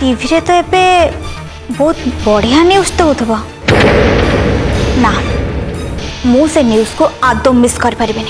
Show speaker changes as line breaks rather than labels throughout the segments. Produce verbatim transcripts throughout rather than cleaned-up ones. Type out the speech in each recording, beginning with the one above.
TV रे तो एबे बहुत बढ़िया न्यूज तो होथबा ना मु से न्यूज को आदौ मिस कर परिबेनी।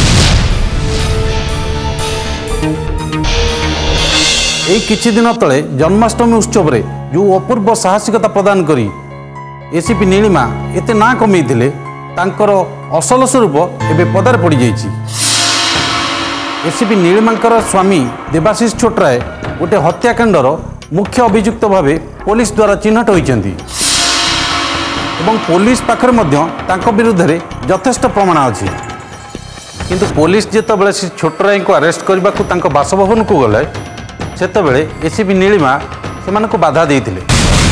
ए किछि दिन तले जन्माष्टमी उत्सव रे जो अपूर्व साहसिकता प्रदान करी एसीपी नीलिमा एते ना कमी थिले तांकर असल स्वरूप एबे पदार पड़ी जाइछि। एसीपी नीलिमांकर स्वामी देवाशीष छोटराय गोटे हत्याकांडर मुख्य अभियुक्त भावे पुलिस द्वारा चिन्हट होइछन्ति एवं पुलिस पाखरे मध्य तांको विरुद्ध रे यथेष्ट प्रमाण अछि। किंतु पुलिस जेतेबेले से छोटराय को अरेस्ट करबा को तांको बासभवन को गले सेतेबेले एसीपी नीलिमा सेमान को बाधा देइथिले।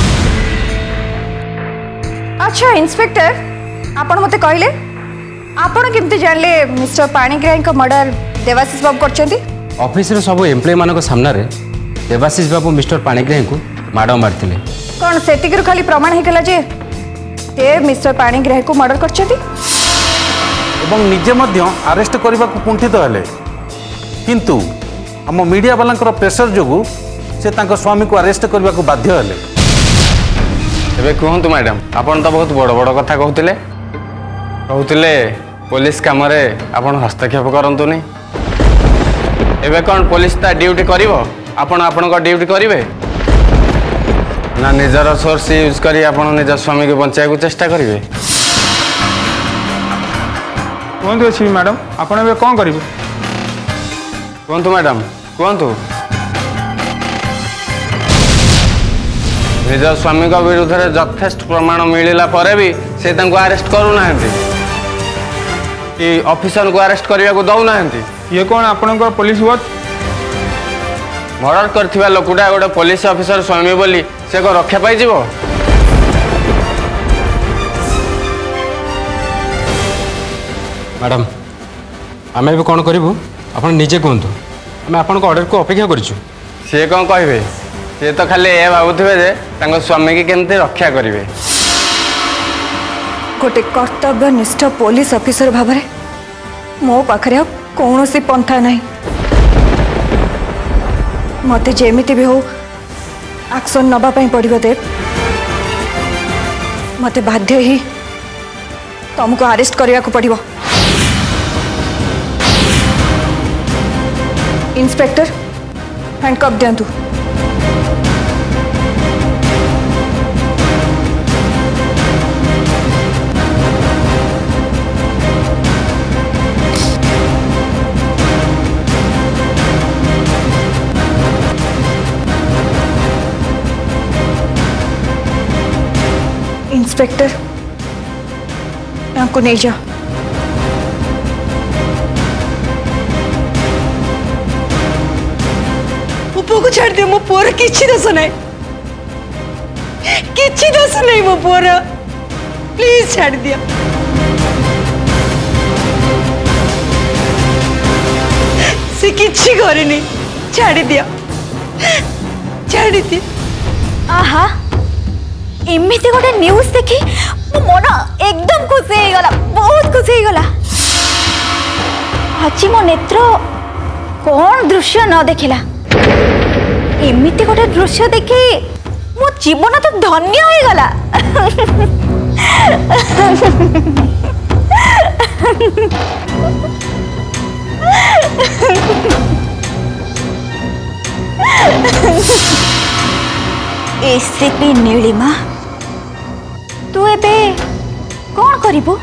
अच्छा इंस्पेक्टर आपण मते कहले आपण केमते जानले मिस्टर पाणिग्राही को मर्डर देवाशीष बाबू करछन्ती?
ऑफिस रे सब एम्प्लॉय मानको सामना रे देवाशीष बाबू मिस्टर पाणिग्राही को माडो मारथिले।
कोन सेतिकर खाली प्रमाण हे गला जे ते मिस्टर पाणिग्राही को मर्डर करछन्ती
एवं निजे मध्य अरेस्ट करबा को कुंठित हेले। किंतु हम मीडिया वालांकर प्रेशर जोगु से तांको स्वामी को अरेस्ट करबा को बाध्य हेले।
एबे कहंतु मैडम आपण तो बहुत बड़ बड़ कथा कहउतिले कहउतिले पुलिस काम रे आपण हस्तक्षेप करंतु नहीं। एबे कोन पुलिस ता ड्यूटी करिवो आपण आपण को ड्यूटी करिवे ना निजर सोर्स यूज करी आपण निज स्वामी को बचाए को चेष्टा करिवे?
कहंतु अछि मैडम आपण एबे कोन करिवे
कहंतु मैडम कहंतु। निज स्वामी को विरुद्ध रे यथेष्ट प्रमाण मिलिला परे भी से तांको अरेस्ट करू नाहंती कि ऑफिसर को अरेस्ट करबा को दउ नाहंती।
ये कौन आपनकर पुलिस वॉच
मर्डर करथिबा लोकुडा गोटे पुलिस ऑफिसर स्वामी बोली से को रक्षा पाई जीवो? मैडम आमे भी कोन करिवु आपण निजे कहंतु आमे आपण को ऑर्डर को अपेक्षा करिछु। से कोन कहबे से तो खाली ए भाबुथिबे जे तांको स्वामी के केमते रक्षा करिवे।
गोटे कर्तव्यनिष्ठ पुलिस ऑफिसर भाबरे मो पाखरे कौन सी पंथा नहीं मते जेमिति भी हो एक्शन नबा पई पड़िबो दे मते बाध्य ही तुमको अरेस्ट करिया को पड़िबो। इंस्पेक्टर हैंडकफ देंतु। इंस्पेक्टर को नहीं जा मो पुओ को छाड़ दियो मो पुओर किछि दोष नहीं किछि दोष नहीं मो पुओर प्लीज छाड़ दिया। से किछि करे नहीं छाड़ दिया छाड़ दिया।
आहा एमिति गोटे न्यूज देखी मो मन एकदम खुशी हो गला बहुत खुशी हो गला। आज मो नेत्र कौन दृश्य न देखिला एमिति गोटे दृश्य देखी मो जीवन तो धन्य हो गला। एसीपी नीलिमा तू एबे कौन करिबो?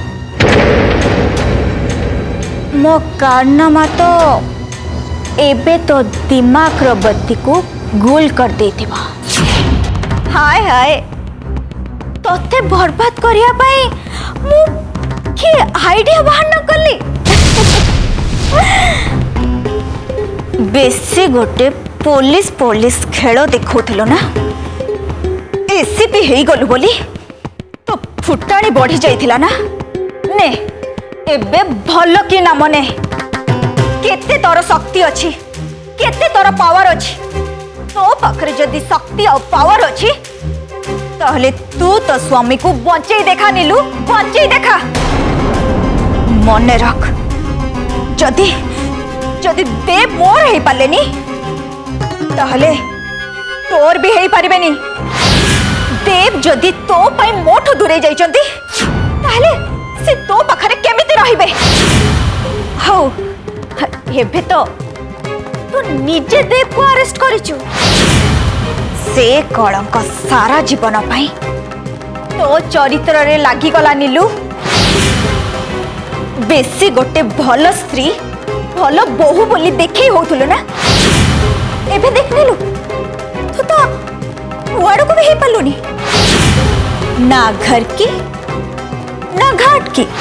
मो कारनामा तो एबे तो दिमाग रो बत्ती को गुल कर देथिबा। हाय हाय तोते बर्बाद करिया पाई मु के आईडिया बाहर न करली। बेसी गोटे पुलिस पुलिस खेल देखौथिलो ना एसीपी हेई गलु बोली तो फुटाणी बढ़ी जाइथिला ना ने एबे भलो कि नाम ने केते तोर शक्ति अछि केते तोर पावर अछि तो पाखरे जदी शक्ति और पावर अछि ताहले तू तो स्वामी को बंचई देखा नीलू बंचई देखा मने रख जदी जदी देव मोर हे पालेनी ताहले तोर भी हेई पारिबेनी। देव जदि तो पाई मोठो दूरे जाइचंती ताहले से तो पाखरे केमिति रहिबे। हौ हेबे तो तू निजे देव को अरेस्ट करिचु। से कलंक सारा जीवन पाई तो चरित्र रे लागी गला नीलू। बेसी गोटे भल स्त्री भल बहु बोली देखे होतुलो ना। एबे देख नीलू तू तो वाड़ो को भी हे पालुनी ना घर की ना घाट की।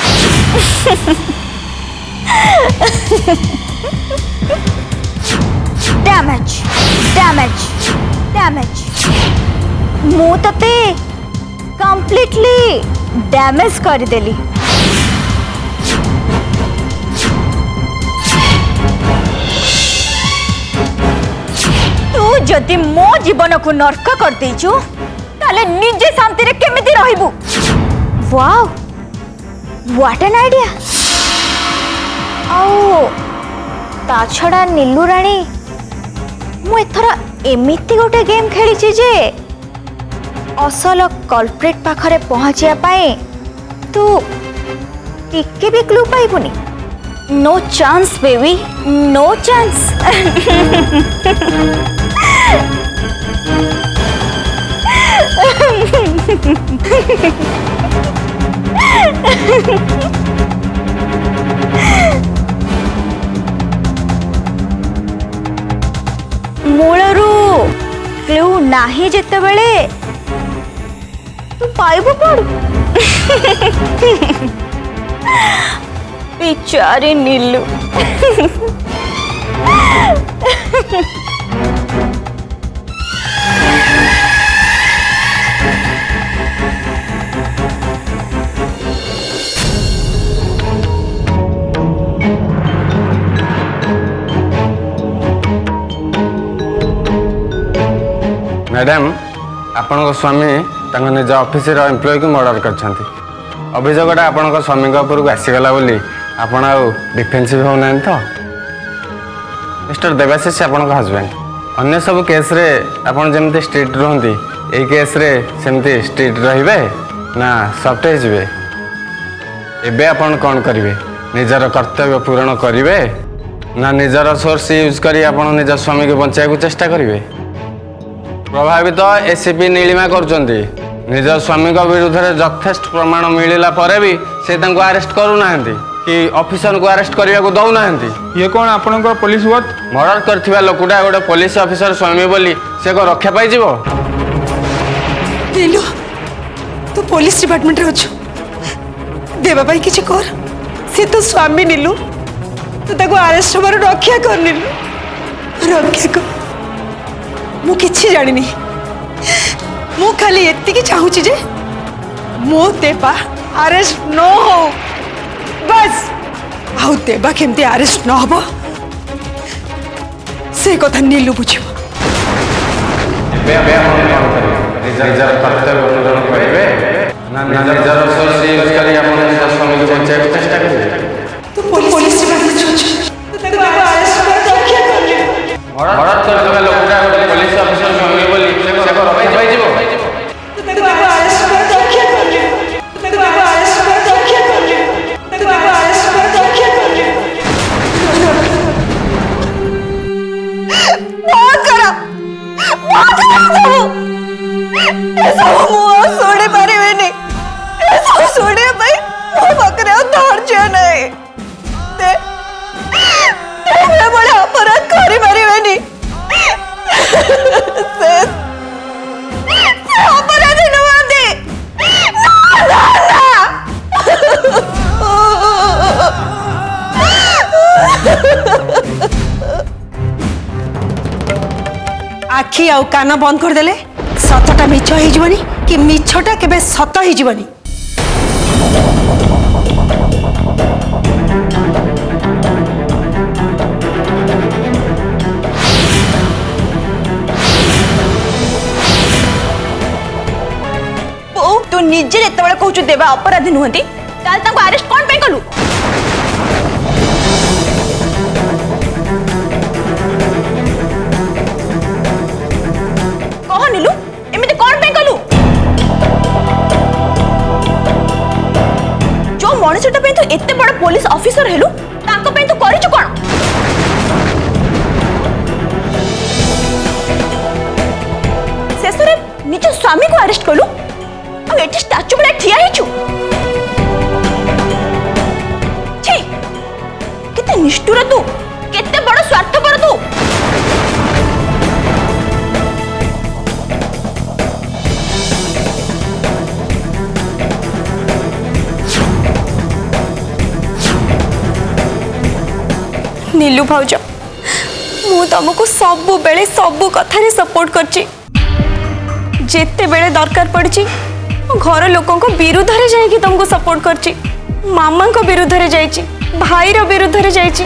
डैमेज डैमेज डैमेज मु तते कंप्लीटली डैमेज कर देली। तू जदि मो जीवन को नर्क कर देचु ताले निजे शांति रे केमिति रहिबु। Wow what an idea. आओ ता छड़ा नीलू रानी मु एथरा एमिति गोटे गेम खेली जे असल कल्प्रिट पाखरे पहुंचिया पाए तू टिके भी क्लू पाइबुनी। No chance baby no chance. मूलरू क्लू नाही जेते बेले तू पाइबु पड़। बेचारी नीलू।
मैडम आपण स्वामी तांको निज ऑफिस एम्प्लॉय को मर्डर करछंती। अभियोगटा आपण स्वामी उपर को आसीगला बोली आपण आउ डिफेन्सिव होना तो। मिस्टर देवाशीष आपण हजबैंड अन्य सब केस रे आपण जेमती स्ट्रिक्ट रहंती एई केस रे सेमती स्ट्रिक्ट रहिबे ना सॉफ्ट हेजिबे। एबे आपण कोन करिवे निजर कर्तव्य पूर्ण करिवे ना निजर सोर्स यूज करी आपण निज स्वामी को बचाय को चेष्टा करिवे। प्रभावित एसीपी नीलिमा करचंती निज स्वामी विरुद्ध में यथेष्ट प्रमाण मिलला पर भी से तांको अरेस्ट करूना कि ऑफिसर को अरेस्ट करने को दौना।
ये कौन आपण पुलिस वर्क
मर्डर करथिबा लोकटा गोटे पुलिस ऑफिसर स्वामी बोली से को रक्षा पाई जीवो।
नीलू तू पुलिस डिपार्टमेंट रे अछु देवा भाई किछि कर से तो स्वामी नीलू तू ताको अरेस्ट होबार रक्षा कर नीलू रक्षा कर। मु किछि जानिनी मु खाली एतिकी चाहूची जे मो देवा अरेस्ट न हो बस। आउ देवा केमती अरेस्ट न हो से कथा नीलू बुझिबो।
निजर कर्तव्य पूर्ण करिवे ना निजर सोर्स यूज करी आपण निज स्वामी को बचाय को चेष्टा करिवे।
तू पुलिस डिपार्टमेंट छ तू ताको अरेस्ट कर रक्षा कर ले।
मर्डर करथिबा लोकटा गोटे पुलिस ऑफिसर स्वामी बोली से को रक्षा पाई जीवो।
तू ताको अरेस्ट कर रक्षा कर ले। तू ताको अरेस्ट कर रक्षा कर ले। तू ताको अरेस्ट कर रक्षा कर ले।
बहुत करा बहुत करा ऐसा मुआ सोड़े पारे में नहीं ऐसा सोड़े भाई वो बकरे धैर्य नहीं ते ते मैं बड़े अपराध करी मारी में नहीं से से अपराध नवादे ना ना
आखि आउ कान बंद कर देले सतटा मिछ हो जीवनी कि मिछटा केबे सत हो जीवनी।
तू निजे जेतबेले कहूचु देवा अपराधी नुहंती ताल तांको अरेस्ट कोन पे कलु। तू एते बड़ पुलिस ऑफिसर हेलु ताको पे तू करिछु कोन शेषरे निज स्वामी को अरेस्ट कलु आ एटी स्टैच्यू बले ठिया हिछु छी केते निष्ठुर तू केते बड़ स्वार्थपर तू
नीलू भाउज मु तुमको सबु बेले सबु कथारे सपोर्ट करची जेते बेले दरकार पड़ची घर लोकों को विरुद्ध रे जाइकी तुमको सपोर्ट करची मामा को विरुद्ध रे जाइची भाई रो विरुद्ध रे जाइची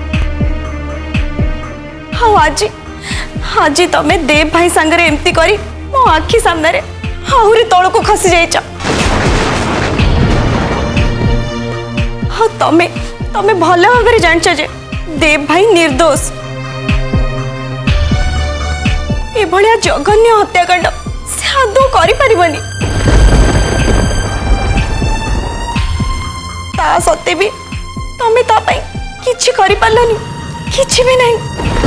हाँ आज आज तमे देव भाई संगरे एमती करी मो आखी सामने रे आहुरी तळ को खसी जाइचा हाँ तमे तमे भल भाव जानछ जे देव भाई निर्दोष ए भलिया जघन्य हत्याकांड से आदौ करि परिबनी ता सत्ते भी तमे ता पई किछि करि पालनी किछि भी नहीं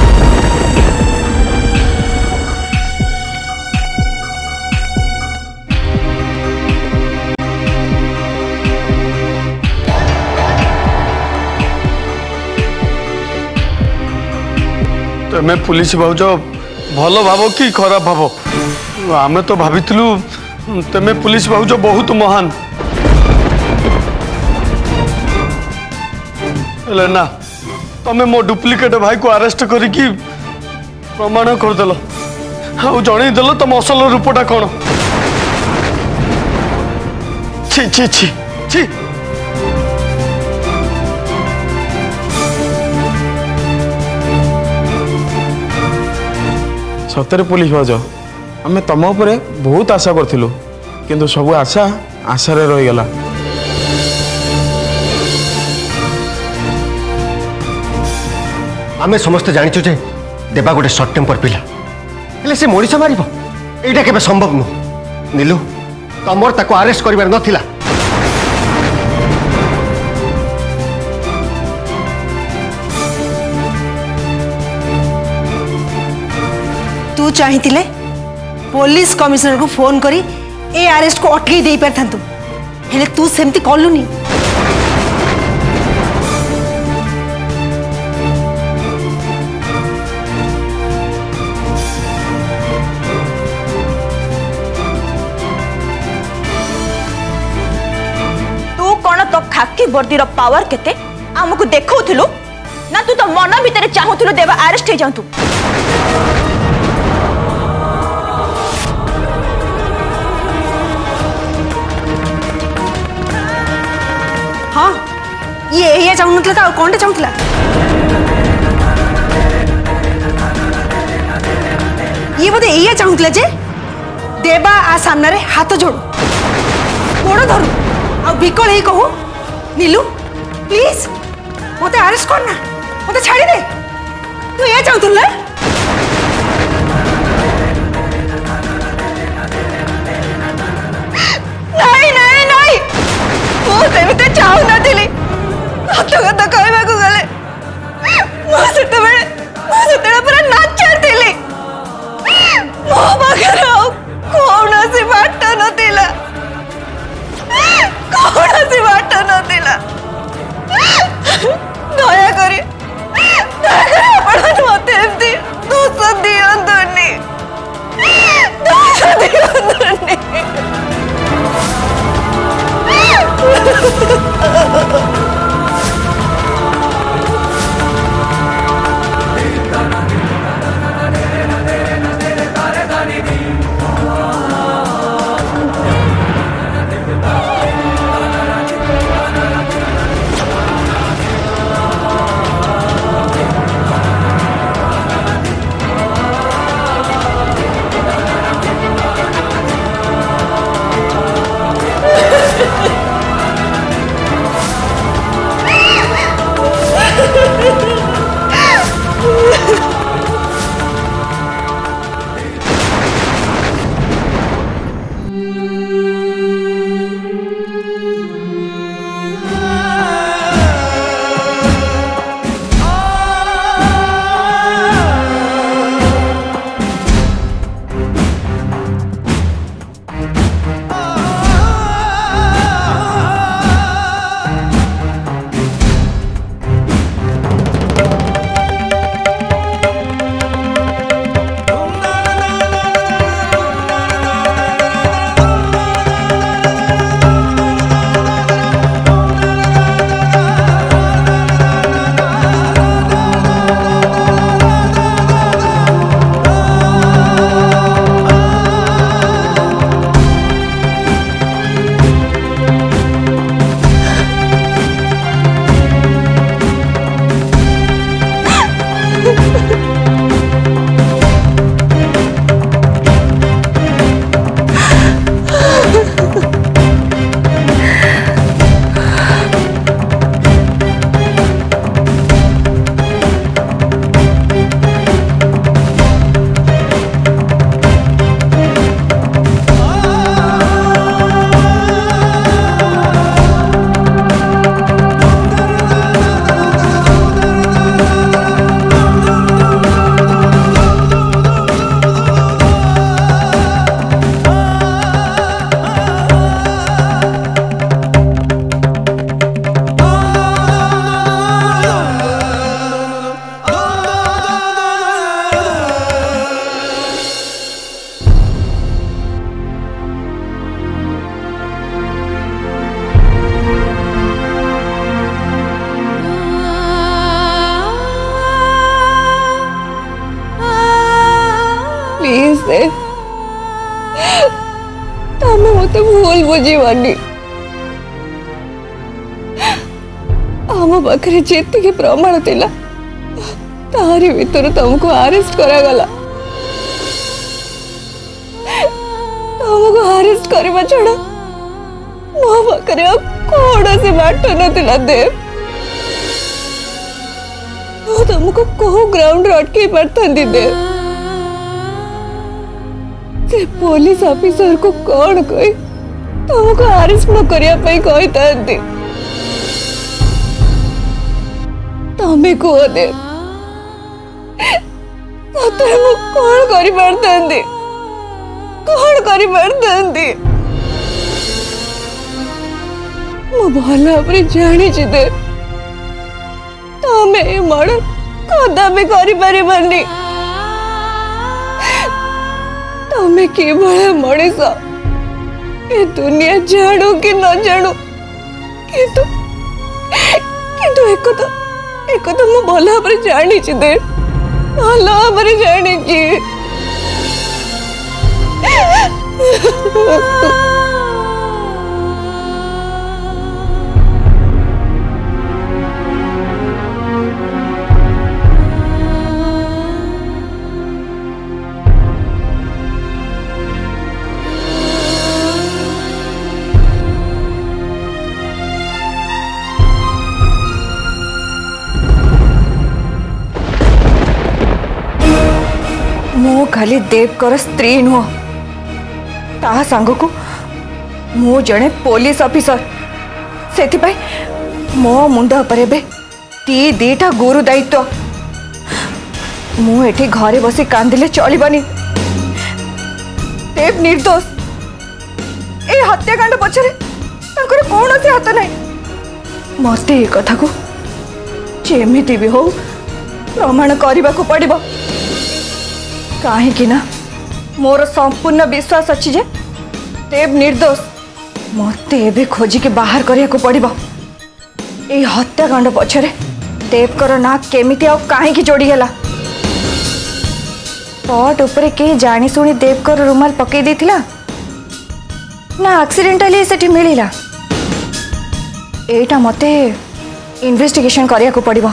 तमें पुलिस भाज भल भाव कि खराब भाव आमे तो भावितलु तमें पुलिस भाज बहुत महान हेले ना तमें मो डुप्लिकेट भाई को अरेस्ट करिकी प्रमाण करदेल आउ जनईदेल तुम असल रूपटा कौन छी छी छी छी
सतरे पुलिस भाज आम तुम उपर बहुत आशा करूँ किंतु सब आशा आशारे रहीगला
आमे समस्त जानिचु जे देवा गोटे सर्ट टेम्पर पिला हेले से मनीष मारिब एटा केबे संभव नु नीलू तमर ताको अरेस्ट करिबार नथिला
तू चाहिए पुलिस कमिश्नर को फोन करी ए अरेस्ट को अटकई दे पार था हेले तू सेमती कलुनी
तू कौन तो खाकी वर्दी पावर केते आमको देखौथिलु ना तू तो मन भीतर चाहूथिलु देवा अरेस्ट हे जांतु
हाँ ये ये चाहूनथला का कौन चाहूथला ये बोधे ये चाहूथला जे देवा आ सामने रे हाथ जोड़ गोड़ धरू आ बिकल ही कहू नीलू प्लीज मते अरेस्ट करना मते छाड़ी दे तू ये चाहूथला
नहीं नहीं नहीं मो सेमिते चाहू नथिली सत कथा कहबाकू गले मो सेते बेले मो सेते पूरा नाचरथिली मो पाखर कौनसी बाट नथिला कौनसी बाट नथिला दया करी दया करी आपण मते एमती दोष दियंतुनी दोष दियंतुनी
मत भूल बुझीबनी आम पाखे जी प्रमाण थिला तारी भीतर तुमको अरेस्ट करा गला तुमको अरेस्ट करवा छड़ा मो पाखे कौन से बाट ना देव तुमको को ग्राउंड अटके पारता देव से पुलिस ऑफिसर को कौन कही तुमको अरेस्ट न करने कही था तमें कह दे सतरे मु कौन करी पारथांती कौन करी पारथांती मु भल भाव जानी दे तमें ए मर्डर कदापि करि परिबनी तमें कि भले मनीष ए दुनिया जानू कि न जानू किंतु किंतु एक तो एक तो मु भल भाव जानी दे भल भाव जानी मु खाली देवकर स्त्री नुह ता सांग को मु जड़े पुलिस ऑफिसर से मो मुंड पर दी दीटा गुरु दायित्व मुझे घरे बसी कांदिले चलबनी देव निर्दोष ए हत्याकांड पछरे तांकर कौन से हाथ नहीं मत ए कथा को जेमिति भी हो प्रमाण करने को पड़िबो कहीं मोर संपूर्ण विश्वास अच्छी जे देव निर्दोष मत एवं खोजिकी बाहर करने को पड़िबो ए हत्याकांड पछरे देवकर ना केमिति आ कहीं जोड़ीगला पट उपरे के जानी शुणी देवकर रुमाल पकई देथिला ना एक्सीडेंटली सेठी मिलिला एटा मते इन्वेस्टिगेशन करने को पड़िबो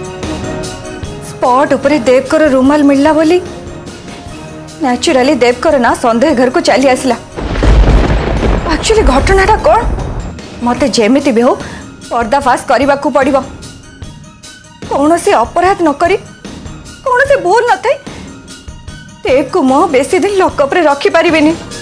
स्पॉट उपरे देवकर रुमाल मिलला बोली नेचुरली देवकर ना संदेह घर को चली आसला एक्चुअली घटनाटा कौन मते जेमिति भी हो पर्दाफाश करने को पड़िबो कौन से अपराध न करी कौन से भूल न थे देव को मो बेसी दिन लॉकअप रे रखी पारिबेनी।